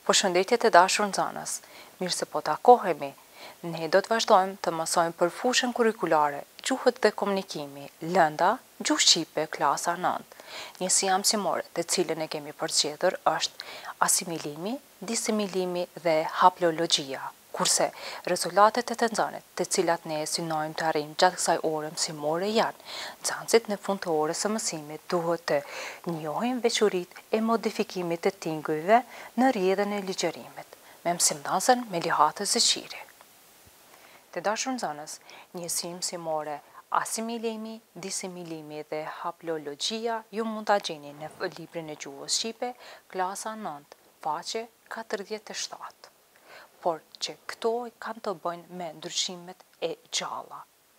Përshëndetje të dashur nxënës, mirë se po takohemi. Ne do të vazhdojmë të mësojmë për fushën kurrikulare, gjuhët dhe komunikimi, lënda, gjuhë shqipe, klasa 9. Njësia mësimore të cilën e kemi përcjellur është asimilimi, disimilimi dhe haplologjia. Kurse rezultatet e të nxënit, të cilat ne synojmë të arrijmë gjatë kësaj ore mësimore janë: nxënësit në fund të orës së mësimit duhet të njohin veçoritë e modifikimit të tingujve në rrjedhën e ligjërimit, me mësimdhënësin Melihat Zeqiri. Të dashur nxënës, njësia mësimore asimilimi, disimilimi dhe haplologjia ju mund ta gjeni në librin e gjuhës shqipe, klasa 9, faqe 47. Por që këto kanë të bëjnë me ndryshimet e gjalla.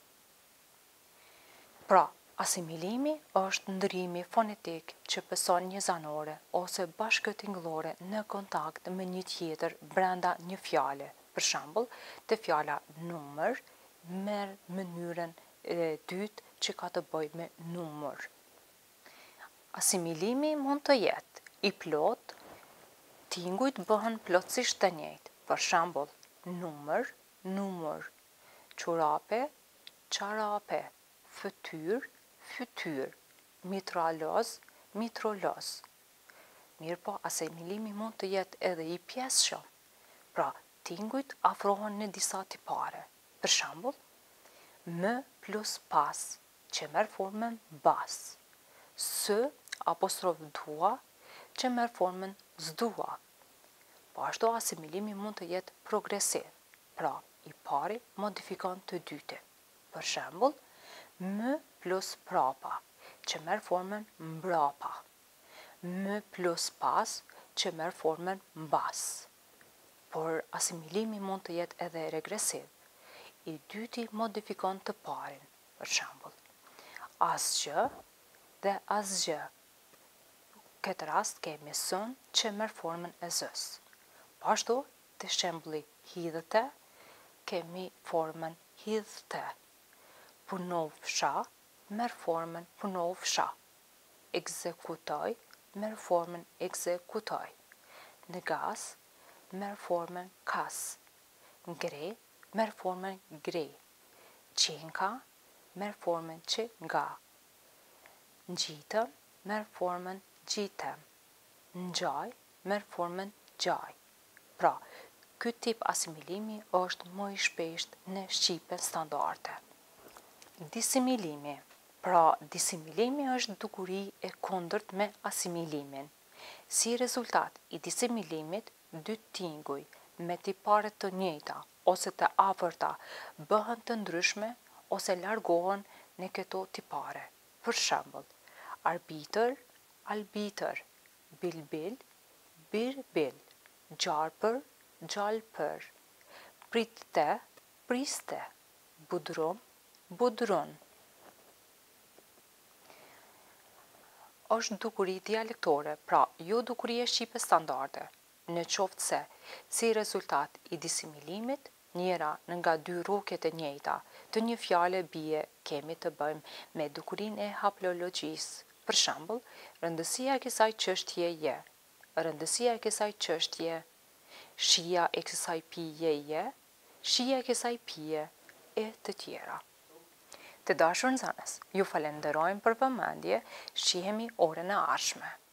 Pra, asimilimi është ndryrimi fonetik që pëson një zanore ose bashkëtingëllore në kontakt me një tjetër brenda një fjale. Për shembull, te fjala numër merr mënyrën e dytë që ka të bëjë me numër. Asimilimi mund të jetë i plot, tingujt bëhen plotësisht të njëjtë. Për shembull, numër, numër, çurape, çarape, fytyr, fytyr, mitraloz, mitroloz. Mirëpo, asimilimi mund të jetë edhe i pjesshëm. Pra, tingujt afrohen në disa tipare. Për shembull, m plus pas, që merr formën bas. S apostrof dua, që merr formën zdua. Po ashtu asimilimi mund të jetë progresiv, pra i pari modifikon të dytin. Për shembull, m plus prapa, që merr formën mbrapa. M plus pas, që merr formën mbas. Por asimilimi mund të jetë edhe regresiv. I dyti modifikon të parin. Për shembull, asgjë dhe asgjë. Këtë rast kemi sën që merr formën e zës. Ashtu, të shembulli hidhëte, kemi formën hidhte. Punovsha, merr formën punovsha. Ekzekutoj, merr formën ekzekutoj. Në merr formën kas. Ngre, merr formën gre. Qenka, merr formën qenga. Ngjitëm, merr formën gjitem. Ngjaj, merr formën gjaj. Pra, ky tip asimilimi është më i shpeshtë në shqipen standarde. Disimilimi. Pra, disimilimi është dukuri e kundërt me asimilimin. Si rezultat i disimilimit, dy tinguj me tipare të njëjta ose të afërta bëhen të ndryshme ose largohen në këto tipare. Për shembull, arbitër, albitër, bilbil, birbil, gjarpër, gjalpër, pritte, priste, budrum, budrun. Është dukuri dialektore, pra jo dukuri e shqipe standarde, në qoftë se, si rezultat i disimilimit, njëra nga dy rroket e njëjta të një fjale bie kemi të bëjmë me dukurinë e haplologjisë. Për shembull, rëndësia e kësaj çështje je, rëndësia e kësaj çështje, shija e kësaj pije je, shija e kësaj pije e të tjera. Të dashur nxënës, ju falenderojmë për vëmendje, shihemi orën e ardhshme.